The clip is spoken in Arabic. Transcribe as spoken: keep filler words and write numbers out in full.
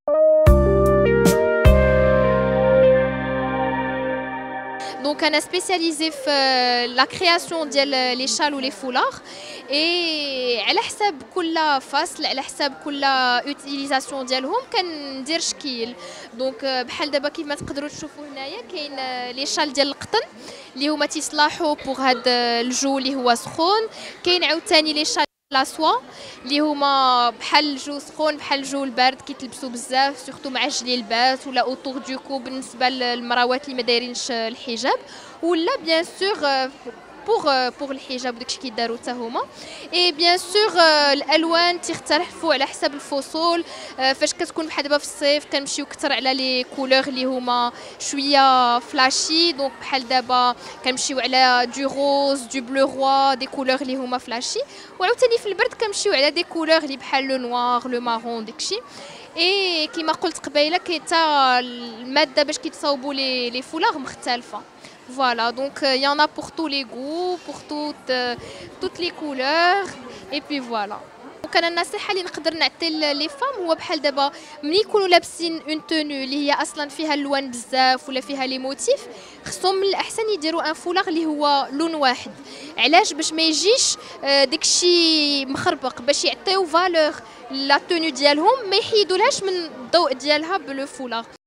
Donc, on est spécialisé dans la création des châles ou les foulards. Et على حساب كل فصل على حساب كل utilisation ديالهم كندير شكل. دونك بحال دابا كيف ما تقدروا تشوفوا هنايا كاين لي شال ديال القطن اللي هما تيصلاحوا بوغ هاد الجو اللي هو سخون. كاين عاوتاني لي شال لا سوا اللي هما بحال الجو سخون بحال الجو البارد كيتلبسوا بزاف سورتو مع الجليلبات ولا اوتور دو كو بالنسبه للمراوات اللي ما دايرينش الحجاب ولا بيان سور بوغ بوغ الحجاب وداكشي كيداروا حتى هما. اي بيان سور الالوان تختلفوا على حسب الفصول. فاش كتكون بحال دابا في الصيف كنمشيو كثر على لي كولور اللي هما شويه فلاشي. دونك بحال دابا كنمشيو على دو روز دو بلو روا دي كولور اللي هما فلاشي. وعاوتاني في البرد كنمشيو على دي كولور اللي بحال لو نوار لو مارون داكشي. اي كيما قلت قبيله كاين حتى الماده باش كيتصاوبوا لي لي فولاغ مختلفه. Voilà, donc il euh, y en a pour tous les goûts, pour toutes, euh, toutes les couleurs, et puis voilà. Donc انا النصيحه اللي نقدر نعطي لي فام هو بحال دابا ملي يكونوا لابسين اون تونو اللي هي اصلا فيها اللوان بزاف ولا فيها لي موتيف خصهم من الاحسن يديروا ان فولاغ اللي هو لون واحد. علاش؟ باش ما يجيش داكشي مخربق باش يعطيو فالور لا تونو ديالهم ما يحيدولهاش من الضوء ديالها بلو فولاغ.